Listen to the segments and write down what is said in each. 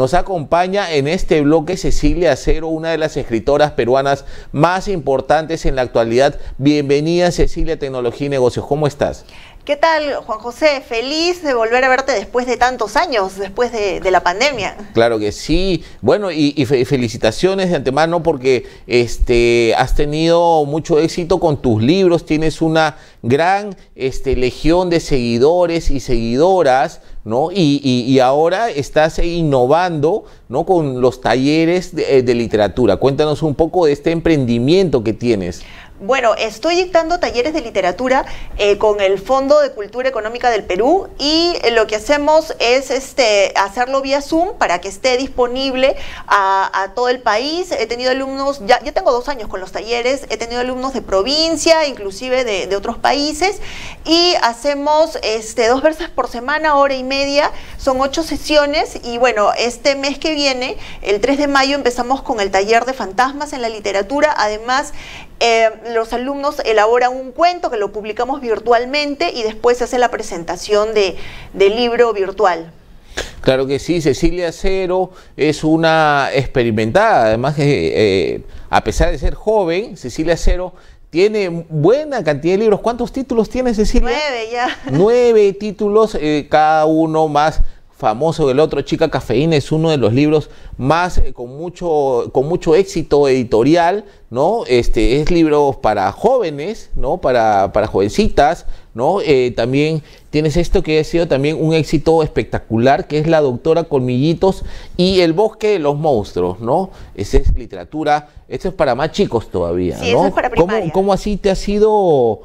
Nos acompaña en este bloque Cecilia Acero, una de las escritoras peruanas más importantes en la actualidad. Bienvenida, Cecilia, Tecnología y Negocios. ¿Cómo estás? ¿Qué tal, Juan José? Feliz de volver a verte después de tantos años, después de la pandemia. Claro que sí. Bueno, y felicitaciones de antemano porque has tenido mucho éxito con tus libros. Tienes una gran legión de seguidores y seguidoras, ¿no? Y ahora estás innovando, ¿no?, con los talleres de literatura. Cuéntanos un poco de este emprendimiento que tienes. Bueno, estoy dictando talleres de literatura con el Fondo de Cultura Económica del Perú y lo que hacemos es hacerlo vía Zoom para que esté disponible a todo el país. He tenido alumnos, ya tengo 2 años con los talleres, he tenido alumnos de provincia, inclusive de otros países, y hacemos 2 veces por semana, hora y media, son 8 sesiones. Y bueno, este mes que viene, el 3 de mayo, empezamos con el taller de fantasmas en la literatura. Además, los alumnos elaboran un cuento que lo publicamos virtualmente y después se hace la presentación del libro virtual. Claro que sí, Cecilia Acero es una experimentada, además a pesar de ser joven, Cecilia Acero tiene buena cantidad de libros. ¿Cuántos títulos tiene, Cecilia? 9 ya. 9 títulos, cada uno más famoso del otro. Chica Cafeína es uno de los libros más con mucho éxito editorial, ¿no? Es libros para jóvenes, ¿no? Para jovencitas, ¿no? También tienes esto que ha sido también un éxito espectacular, que es La Doctora Colmillitos y El Bosque de los Monstruos, ¿no? Esa es literatura, esto es para más chicos todavía, sí, ¿no? Eso es para primaria. ¿Cómo así te has ido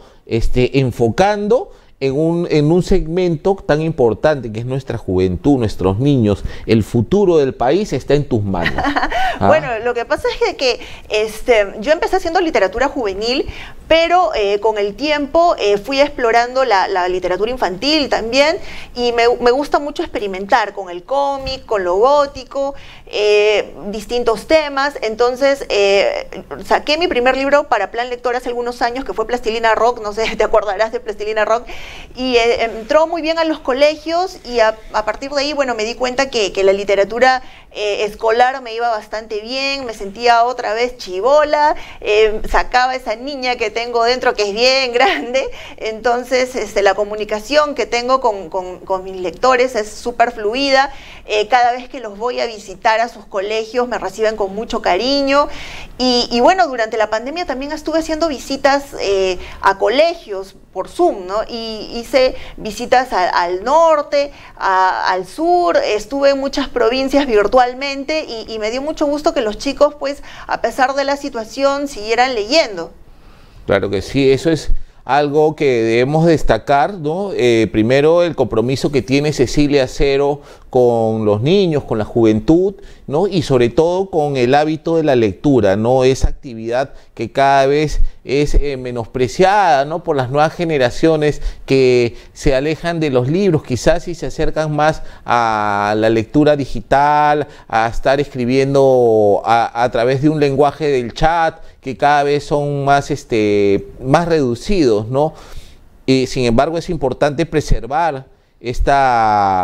enfocando en un segmento tan importante que es nuestra juventud, nuestros niños? El futuro del país está en tus manos. Bueno, lo que pasa es que yo empecé haciendo literatura juvenil, pero con el tiempo fui explorando la literatura infantil también, y me gusta mucho experimentar con el cómic, con lo gótico, distintos temas. Entonces saqué mi primer libro para Plan Lector hace algunos años, que fue Plastilina Rock, no sé, te acordarás de Plastilina Rock, y entró muy bien a los colegios, y a partir de ahí, bueno, me di cuenta que la literatura escolar me iba bastante bien, me sentía otra vez chibola, sacaba esa niña que tengo dentro, que es bien grande. Entonces la comunicación que tengo con mis lectores es súper fluida. Cada vez que los voy a visitar a sus colegios me reciben con mucho cariño, y bueno, durante la pandemia también estuve haciendo visitas a colegios por Zoom, ¿no? Y hice visitas al norte, al sur, estuve en muchas provincias virtualmente, y me dio mucho gusto que los chicos, pues, a pesar de la situación, siguieran leyendo. Claro que sí, eso es algo que debemos destacar, ¿no? Primero, el compromiso que tiene Cecilia Acero con los niños, con la juventud, ¿no? Y sobre todo con el hábito de la lectura, ¿no? Esa actividad que cada vez es menospreciada, ¿no?, por las nuevas generaciones que se alejan de los libros, quizás, y se acercan más a la lectura digital, a estar escribiendo a través de un lenguaje del chat, que cada vez son más reducidos, ¿no? Sin embargo, es importante preservar esta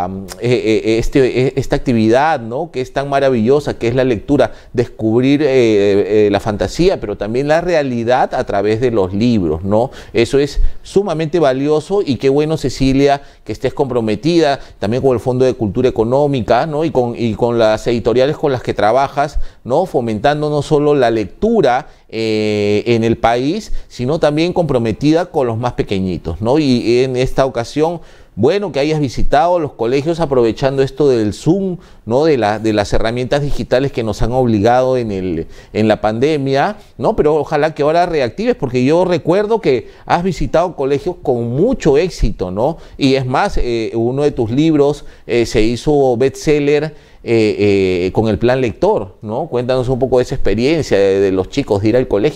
actividad, ¿no?, que es tan maravillosa, que es la lectura, descubrir la fantasía, pero también la realidad a través de los libros, ¿no? Eso es sumamente valioso, y qué bueno, Cecilia, que estés comprometida también con el Fondo de Cultura Económica, ¿no?, y con las editoriales con las que trabajas, ¿no?, fomentando no solo la lectura en el país, sino también comprometida con los más pequeñitos, ¿no? Y en esta ocasión, bueno, que hayas visitado los colegios aprovechando esto del Zoom, ¿no?, de las herramientas digitales que nos han obligado en la pandemia, ¿no? Pero ojalá que ahora reactives, porque yo recuerdo que has visitado colegios con mucho éxito, ¿no? Y es más, uno de tus libros se hizo bestseller con el Plan Lector, ¿no? Cuéntanos un poco de esa experiencia de los chicos de ir al colegio.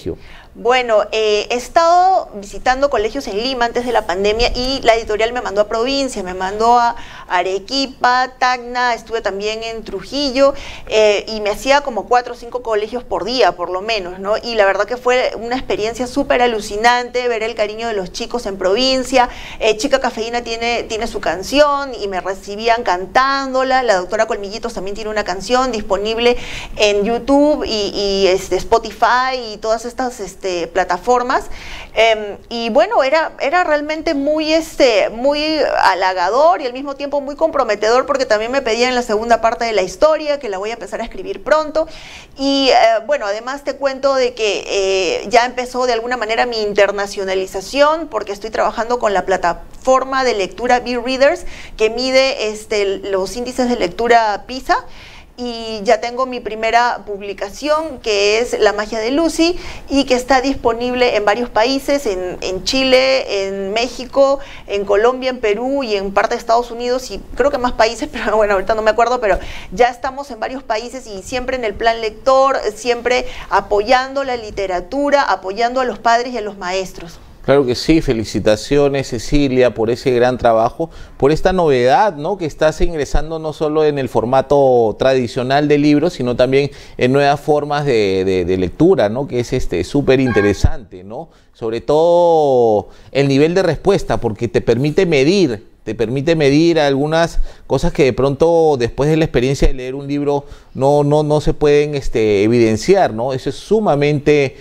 Bueno, he estado visitando colegios en Lima antes de la pandemia y la editorial me mandó a provincia, me mandó a Arequipa, Tacna, estuve también en Trujillo y me hacía como 4 o 5 colegios por día, por lo menos, ¿no? Y la verdad que fue una experiencia súper alucinante ver el cariño de los chicos en provincia. Chica Cafeína tiene su canción y me recibían cantándola. La doctora Colmillitos también tiene una canción disponible en YouTube y Spotify y todas estas plataformas, y bueno, era realmente muy halagador y al mismo tiempo muy comprometedor, porque también me pedían la segunda parte de la historia, que la voy a empezar a escribir pronto. Y bueno, además te cuento de que ya empezó de alguna manera mi internacionalización, porque estoy trabajando con la plataforma de lectura Be-Readers, que mide los índices de lectura PISA. Y ya tengo mi primera publicación, que es La magia de Lucy, y que está disponible en varios países, en Chile, en México, en Colombia, en Perú y en parte de Estados Unidos, y creo que más países, pero bueno, ahorita no me acuerdo, pero ya estamos en varios países y siempre en el plan lector, siempre apoyando la literatura, apoyando a los padres y a los maestros. Claro que sí, felicitaciones Cecilia por ese gran trabajo, por esta novedad, ¿no?, que estás ingresando no solo en el formato tradicional de libros, sino también en nuevas formas de lectura, ¿no?, que es súper interesante, ¿no? Sobre todo el nivel de respuesta, porque te permite medir algunas cosas que de pronto después de la experiencia de leer un libro no se pueden evidenciar, ¿no? Eso es sumamente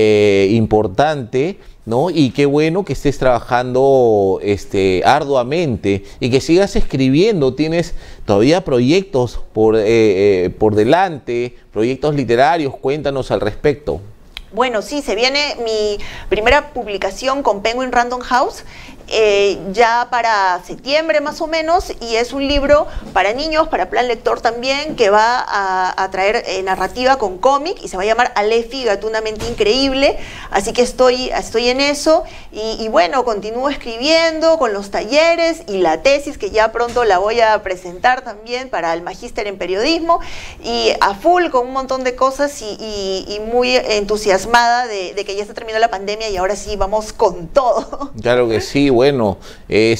importante, ¿no? Y qué bueno que estés trabajando arduamente y que sigas escribiendo. Tienes todavía proyectos por delante, proyectos literarios. Cuéntanos al respecto. Bueno, sí, se viene mi primera publicación con Penguin Random House, ya para septiembre más o menos, y es un libro para niños, para plan lector también, que va a traer narrativa con cómic y se va a llamar Alefi, Gatunamente Increíble, así que estoy en eso y bueno, continúo escribiendo con los talleres y la tesis, que ya pronto la voy a presentar también para el magíster en periodismo, y a full con un montón de cosas y muy entusiasmada de que ya se terminó la pandemia y ahora sí vamos con todo. Claro que sí. Bueno, es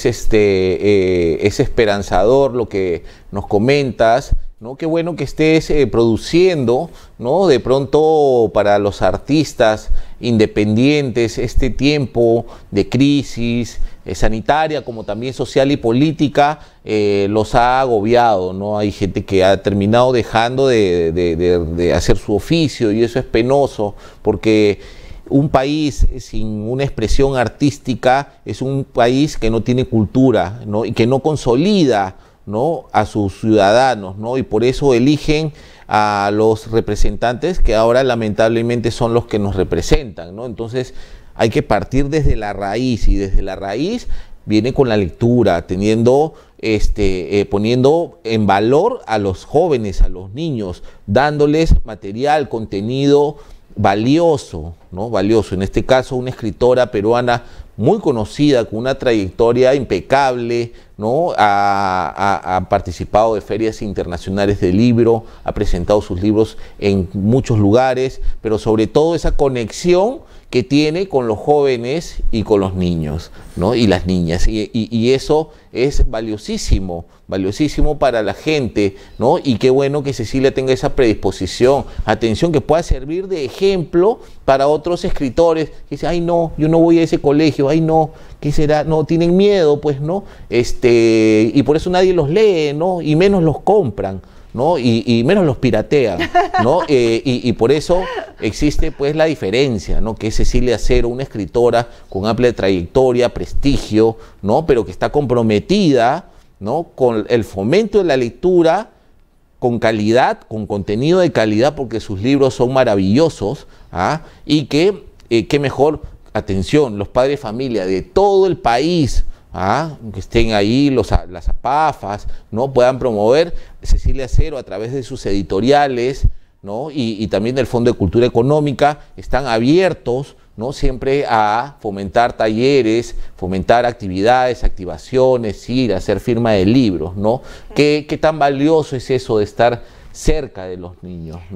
esperanzador lo que nos comentas, ¿no? Qué bueno que estés produciendo, ¿no?, de pronto para los artistas independientes este tiempo de crisis sanitaria como también social y política los ha agobiado, ¿no? Hay gente que ha terminado dejando de hacer su oficio, y eso es penoso, porque un país sin una expresión artística es un país que no tiene cultura, ¿no?, y que no consolida, ¿no?, a sus ciudadanos, ¿no? Y por eso eligen a los representantes que ahora lamentablemente son los que nos representan, ¿no? Entonces hay que partir desde la raíz, y desde la raíz viene con la lectura, teniendo poniendo en valor a los jóvenes, a los niños, dándoles material, contenido valioso, ¿no? Valioso. En este caso, una escritora peruana muy conocida, con una trayectoria impecable, ¿no? Ha participado de ferias internacionales de libro, ha presentado sus libros en muchos lugares, pero sobre todo esa conexión que tiene con los jóvenes y con los niños, ¿no?, y las niñas, y eso es valiosísimo para la gente, ¿no? Y qué bueno que Cecilia tenga esa predisposición, atención, que pueda servir de ejemplo para otros escritores que dicen, ay no, yo no voy a ese colegio, ay no, ¿qué será? No, tienen miedo, pues, ¿no? Y por eso nadie los lee, ¿no? Y menos los compran, ¿no? Y menos los piratean, ¿no? Y por eso existe pues la diferencia, ¿no?, que es Cecilia Cero, una escritora con amplia trayectoria, prestigio, ¿no?, pero que está comprometida, ¿no?, con el fomento de la lectura con calidad, con contenido de calidad, porque sus libros son maravillosos, ¿ah? Y que, qué mejor, atención, los padres de familia de todo el país, que estén ahí las APAFAS, ¿no?, puedan promover Cecilia Cero a través de sus editoriales, ¿no?, y también del Fondo de Cultura Económica, están abiertos, ¿no?, siempre a fomentar talleres, fomentar actividades, activaciones, ir a hacer firma de libros, ¿no? ¿Qué tan valioso es eso de estar cerca de los niños, ¿no?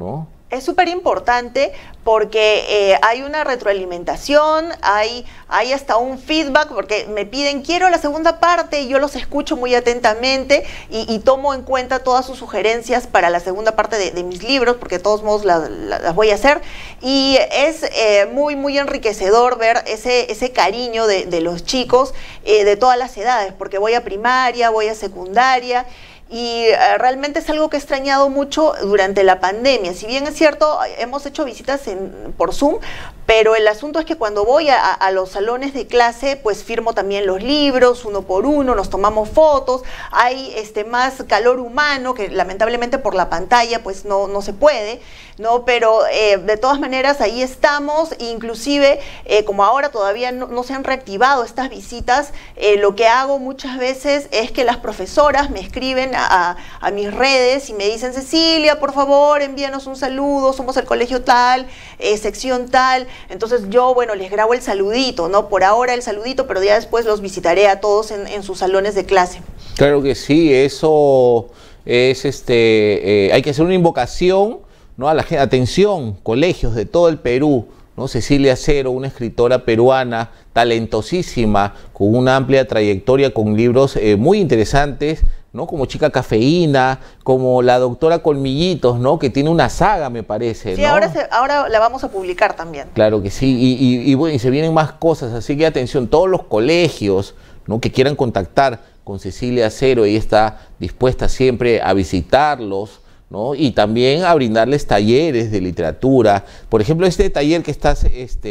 Es súper importante porque hay una retroalimentación, hay hasta un feedback, porque me piden, quiero la segunda parte, y yo los escucho muy atentamente y tomo en cuenta todas sus sugerencias para la segunda parte de mis libros, porque de todos modos las voy a hacer. Y es muy enriquecedor ver ese cariño de los chicos de todas las edades, porque voy a primaria, voy a secundaria, y realmente es algo que he extrañado mucho durante la pandemia. Si bien es cierto, hemos hecho visitas por Zoom, pero el asunto es que cuando voy a los salones de clase, pues firmo también los libros, uno por uno, nos tomamos fotos, hay más calor humano, que lamentablemente por la pantalla pues no se puede, ¿no? Pero de todas maneras ahí estamos, inclusive como ahora todavía no se han reactivado estas visitas, lo que hago muchas veces es que las profesoras me escriben a mis redes y me dicen, Cecilia, por favor, envíanos un saludo, somos el colegio tal, sección tal. Entonces yo, bueno, les grabo el saludito, ¿no? Por ahora el saludito, pero ya después los visitaré a todos en sus salones de clase. Claro que sí, eso es, hay que hacer una invocación, ¿no? A la gente, atención, colegios de todo el Perú, ¿no? Cecilia Cero, una escritora peruana talentosísima, con una amplia trayectoria, con libros muy interesantes, ¿no? Como Chica Cafeína, como La Doctora Colmillitos, ¿no? Que tiene una saga, me parece, sí, ¿no? ahora la vamos a publicar también. Claro que sí, y bueno, y se vienen más cosas, así que atención, todos los colegios, ¿no? Que quieran contactar con Cecilia Cero, ella está dispuesta siempre a visitarlos, ¿no? Y también a brindarles talleres de literatura. Por ejemplo, este taller que estás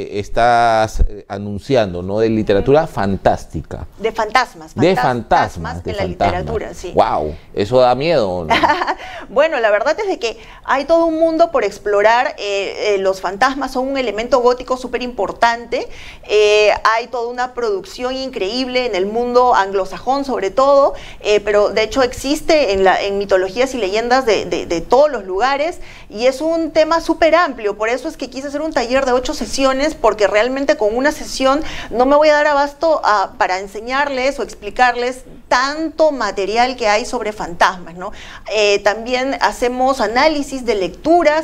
anunciando, ¿no? De literatura fantástica. De fantasmas. De fantasmas. En la literatura, sí. ¡Wow! Eso da miedo, ¿no? Bueno, la verdad es de que hay todo un mundo por explorar. Los fantasmas son un elemento gótico súper importante. Hay toda una producción increíble en el mundo anglosajón, sobre todo, pero de hecho existe en mitologías y leyendas de todos los lugares, y es un tema súper amplio. Por eso es que quise hacer un taller de 8 sesiones, porque realmente con una sesión no me voy a dar abasto para enseñarles o explicarles tanto material que hay sobre fantasmas, ¿no? También hacemos análisis de lecturas,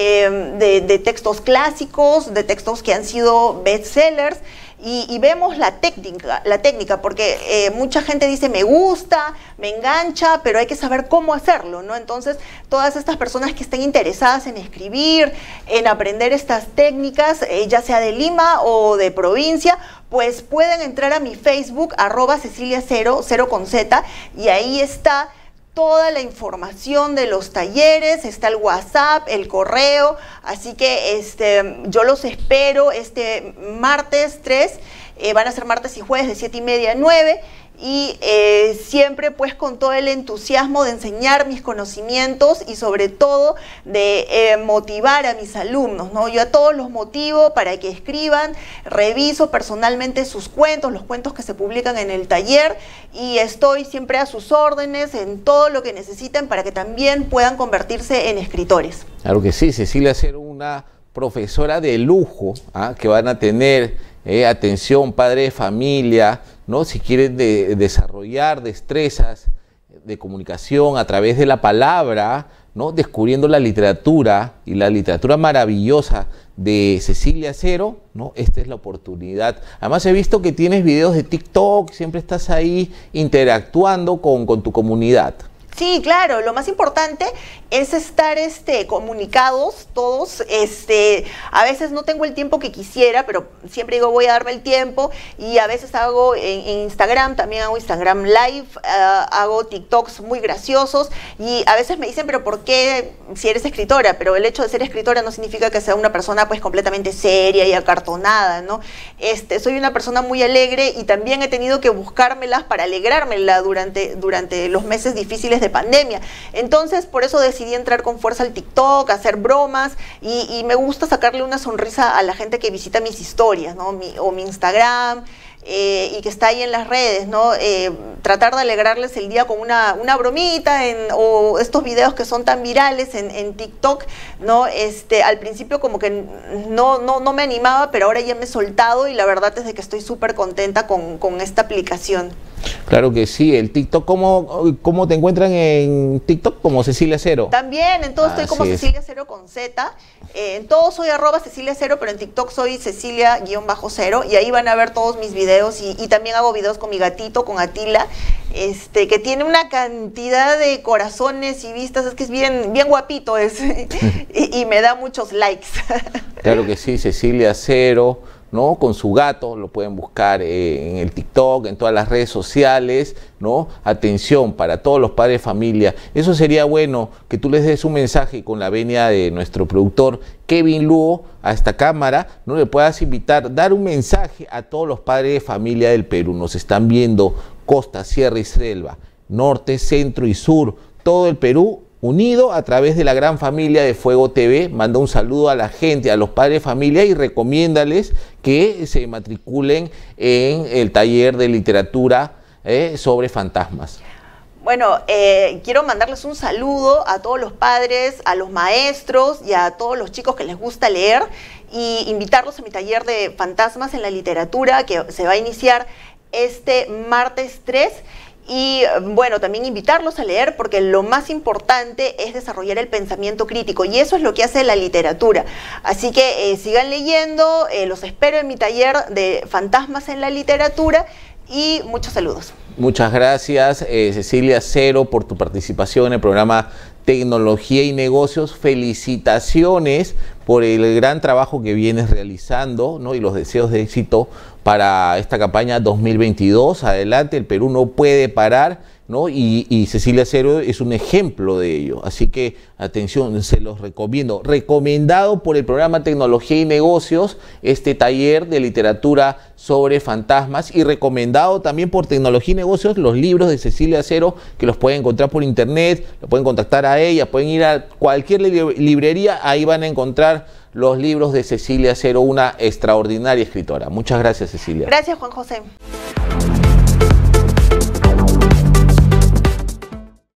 de textos clásicos, de textos que han sido bestsellers, y vemos la técnica, porque mucha gente dice, me gusta, me engancha, pero hay que saber cómo hacerlo, ¿no? Entonces, todas estas personas que estén interesadas en escribir, en aprender estas técnicas, ya sea de Lima o de provincia, pues pueden entrar a mi Facebook, @Cecilia0, 0 con Z, y ahí está toda la información de los talleres, está el WhatsApp, el correo, así que yo los espero este martes 3, van a ser martes y jueves de 7:30 a 9, y siempre pues con todo el entusiasmo de enseñar mis conocimientos y sobre todo de motivar a mis alumnos, ¿no? Yo a todos los motivo para que escriban, reviso personalmente sus cuentos, los cuentos que se publican en el taller, y estoy siempre a sus órdenes en todo lo que necesiten para que también puedan convertirse en escritores. Claro que sí, Cecilia Cero, una profesora de lujo, que van a tener atención, padre de familia, ¿no? Si quieren desarrollar destrezas de comunicación a través de la palabra, ¿no? Descubriendo la literatura, y la literatura maravillosa de Cecilia Cero, ¿no? Esta es la oportunidad. Además he visto que tienes videos de TikTok, siempre estás ahí interactuando con tu comunidad. Sí, claro, lo más importante es estar comunicados todos. A veces no tengo el tiempo que quisiera, pero siempre digo voy a darme el tiempo, y a veces hago en Instagram, también hago Instagram Live, hago TikToks muy graciosos, y a veces me dicen, pero ¿por qué si eres escritora? Pero el hecho de ser escritora no significa que sea una persona pues completamente seria y acartonada, ¿no? Soy una persona muy alegre, y también he tenido que buscármelas para alegrármela durante los meses difíciles de pandemia. Entonces, por eso decidí entrar con fuerza al TikTok, hacer bromas, y me gusta sacarle una sonrisa a la gente que visita mis historias, ¿no? Mi Instagram, y que está ahí en las redes, ¿no? tratar de alegrarles el día con una bromita o estos videos que son tan virales en TikTok, ¿no? Al principio como que no me animaba, pero ahora ya me he soltado y la verdad es de que estoy súper contenta con esta aplicación. Claro que sí, el TikTok, ¿cómo te encuentran en TikTok? Como Cecilia Cero. También, en todo estoy como Cecilia Cero con Z, en todo soy @Cecilia Cero, pero en TikTok soy Cecilia_Cero, y ahí van a ver todos mis videos, y también hago videos con mi gatito, con Atila, que tiene una cantidad de corazones y vistas, es que es bien guapito y me da muchos likes. Claro que sí, Cecilia Cero, ¿no? Con su gato, lo pueden buscar en el TikTok, en todas las redes sociales, ¿no? Atención para todos los padres de familia. Eso sería bueno que tú les des un mensaje con la venia de nuestro productor Kevin Lugo a esta cámara, ¿no? Le puedas invitar, dar un mensaje a todos los padres de familia del Perú. Nos están viendo costa, sierra y selva, norte, centro y sur, todo el Perú unido a través de la gran familia de Fuego TV. Manda un saludo a la gente, a los padres de familia, y recomiéndales que se matriculen en el taller de literatura sobre fantasmas. Bueno, quiero mandarles un saludo a todos los padres, a los maestros y a todos los chicos que les gusta leer, y invitarlos a mi taller de fantasmas en la literatura, que se va a iniciar este martes 3. Y bueno, también invitarlos a leer, porque lo más importante es desarrollar el pensamiento crítico, y eso es lo que hace la literatura. Así que sigan leyendo, los espero en mi taller de fantasmas en la literatura, y muchos saludos. Muchas gracias, Cecilia Cero, por tu participación en el programa Tecnología y Negocios. Felicitaciones por el gran trabajo que vienes realizando, ¿no? Y los deseos de éxito para esta campaña 2022. Adelante, el Perú no puede parar, ¿no? Y Cecilia Cero es un ejemplo de ello. Así que, atención, se los recomiendo. Recomendado por el programa Tecnología y Negocios, este taller de literatura sobre fantasmas, y recomendado también por Tecnología y Negocios los libros de Cecilia Cero, que los pueden encontrar por internet, lo pueden contactar a ella, pueden ir a cualquier librería, ahí van a encontrar los libros de Cecilia Cero, una extraordinaria escritora. Muchas gracias, Cecilia. Gracias, Juan José.